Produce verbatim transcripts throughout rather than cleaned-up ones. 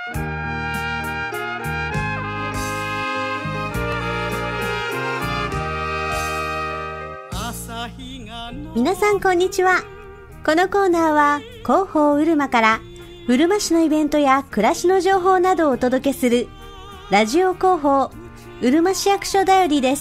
皆さんこんにちは。このコーナーは広報うるまからうるま市のイベントや暮らしの情報などをお届けするラジオ広報うるま市役所だよりです。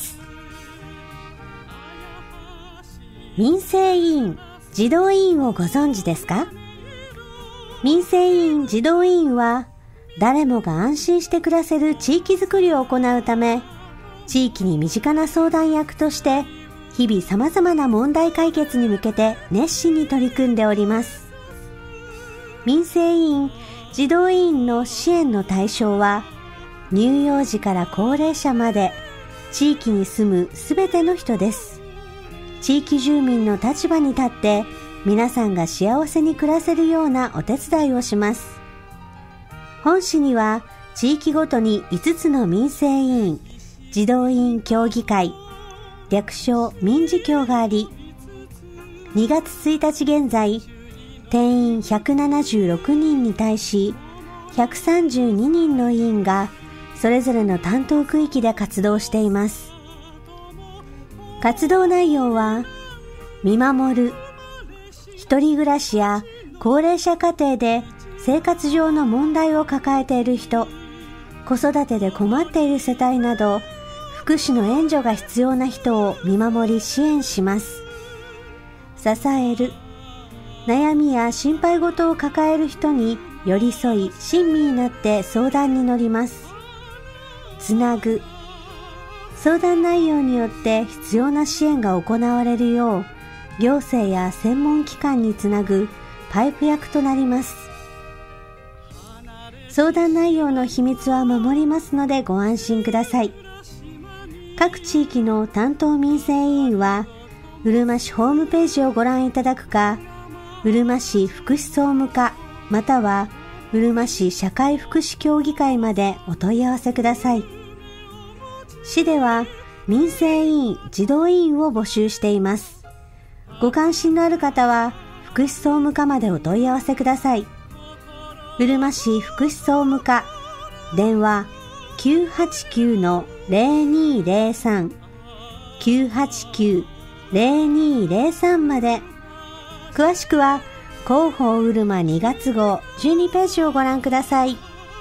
民生委員児童委員をご存知ですか？民生委員児童委員は誰もが安心して暮らせる地域づくりを行うため、地域に身近な相談役として日々様々な問題解決に向けて熱心に取り組んでおります。民生委員児童委員の支援の対象は、乳幼児から高齢者まで地域に住むすべての人です。地域住民の立場に立って皆さんが幸せに暮らせるようなお手伝いをします。本市には地域ごとにいつつの民生委員児童委員協議会、略称民児協があり、にがつついたち現在、定員ひゃくななじゅうろくにんに対し、ひゃくさんじゅうににんの委員がそれぞれの担当区域で活動しています。活動内容は、見守る、一人暮らしや高齢者家庭で生活上の問題を抱えている人、子育てで困っている世帯など、福祉の援助が必要な人を見守り支援します。支える、悩みや心配事を抱える人に寄り添い親身になって相談に乗ります。つなぐ、相談内容によって必要な支援が行われるよう行政や専門機関につなぐパイプ役となります。相談内容の秘密は守りますのでご安心ください。各地域の担当民生委員はうるま市ホームページをご覧いただくか、うるま市福祉総務課またはうるま市社会福祉協議会までお問い合わせください。市では民生委員児童委員を募集しています。ご関心のある方は福祉総務課までお問い合わせください。うるま市福祉総務課、電話 きゅうはちきゅうのゼロにゼロさん きゅうはちきゅう ゼロにゼロさんまで。詳しくは広報うるまにがつごうじゅうにページをご覧ください。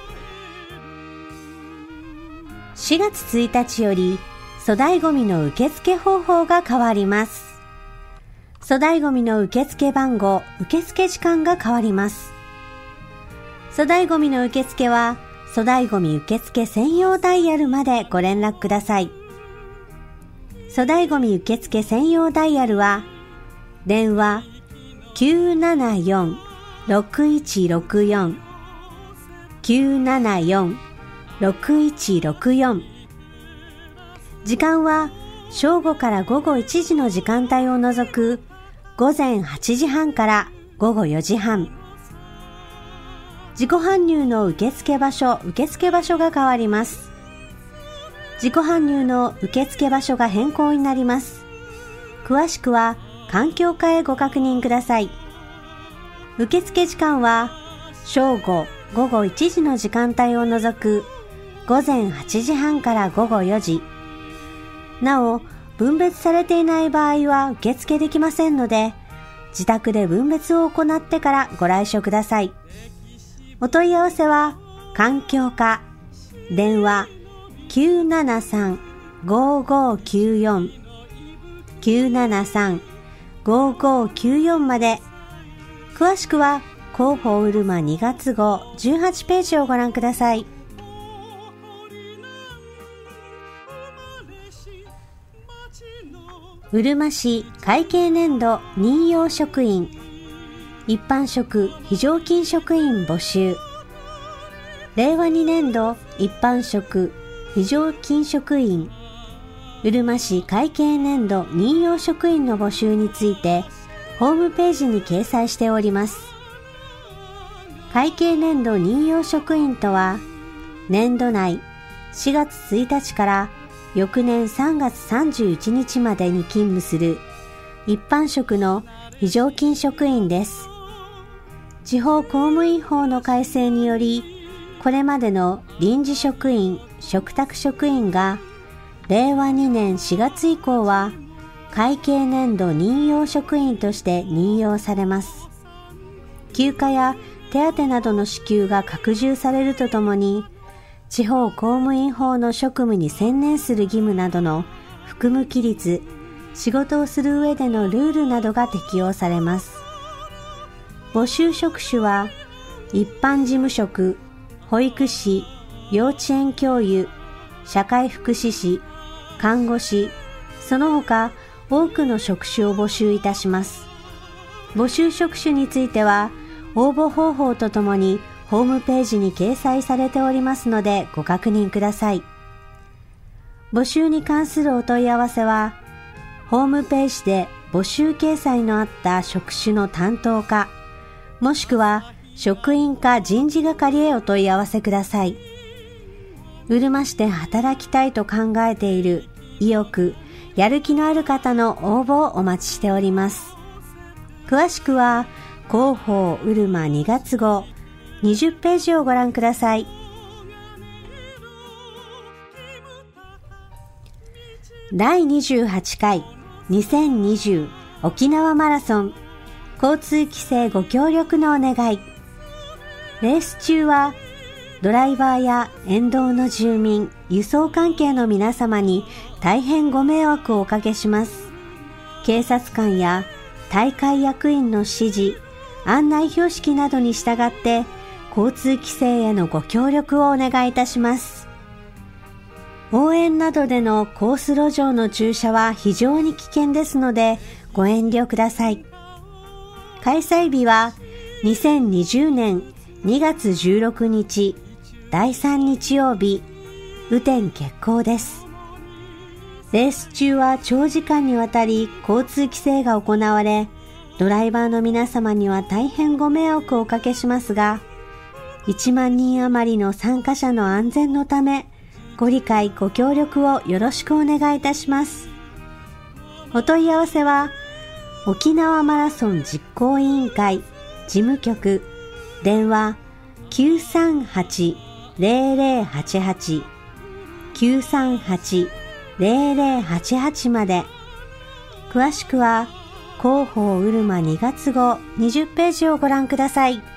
しがつついたちより粗大ごみの受付方法が変わります。粗大ごみの受付番号、受付時間が変わります。粗大ごみの受付は粗大ごみ受付専用ダイヤルまでご連絡ください。粗大ごみ受付専用ダイヤルは電話 きゅうななよん ろくいちろくよん きゅうななよん ろくいちろくよん、時間は正午から午後いちじの時間帯を除くごぜんはちじはんから午後よじはん。自己搬入の受付場所、受付場所が変わります。自己搬入の受付場所が変更になります。詳しくは環境課へご確認ください。受付時間は正午、午後いちじの時間帯を除くごぜんはちじはんから午後よじ。なお、分別されていない場合は受付できませんので、自宅で分別を行ってからご来所ください。お問い合わせは環境課、電話 きゅうななさん ごごきゅうよん きゅうななさん ごごきゅうよん まで。詳しくは広報うるまにがつごうじゅうはちページをご覧ください。うるま市会計年度任用職員、一般職非常勤職員募集。れいわにねんど一般職非常勤職員、うるま市会計年度任用職員の募集についてホームページに掲載しております。会計年度任用職員とは、年度内しがつついたちから翌年さんがつさんじゅういちにちまでに勤務する一般職の非常勤職員です。地方公務員法の改正により、 これまでの臨時職員、嘱託職員がれいわにねんしがつ以降は会計年度任用職員として任用されます。休暇や手当などの支給が拡充されるとともに、地方公務員法の職務に専念する義務などの含む規律、仕事をする上でのルールなどが適用されます。募集職種は、一般事務職、保育士、幼稚園教諭、社会福祉士、看護師、その他多くの職種を募集いたします。募集職種については、応募方法とともにホームページに掲載されておりますのでご確認ください。募集に関するお問い合わせは、ホームページで募集掲載のあった職種の担当課、もしくは職員課人事係へお問い合わせください。うるま市で働きたいと考えている意欲、やる気のある方の応募をお待ちしております。詳しくは、広報うるまにがつごうにじゅっページをご覧ください。だいにじゅうはちかいにせんにじゅう沖縄マラソン交通規制ご協力のお願い。レース中はドライバーや沿道の住民、輸送関係の皆様に大変ご迷惑をおかけします。警察官や大会役員の指示、案内標識などに従って交通規制へのご協力をお願いいたします。応援などでのコース路上の駐車は非常に危険ですのでご遠慮ください。開催日はにせんにじゅうねんにがつじゅうろくにちだいさん日曜日、雨天決行です。レース中は長時間にわたり交通規制が行われ、ドライバーの皆様には大変ご迷惑をおかけしますが、いちまんにん余りの参加者の安全のため、ご理解ご協力をよろしくお願いいたします。お問い合わせは、沖縄マラソン実行委員会事務局電話 きゅうさんはちぜろぜろはちはち きゅうさんはちぜろぜろはちはち まで。詳しくは広報うるまにがつごうにじゅっページをご覧ください。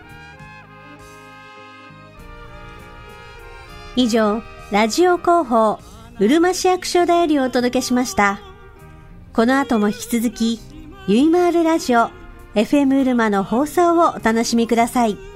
以上、ラジオ広報うるま市役所だよりお届けしました。この後も引き続きゆいまーるラジオ エフエム うるまの放送をお楽しみください。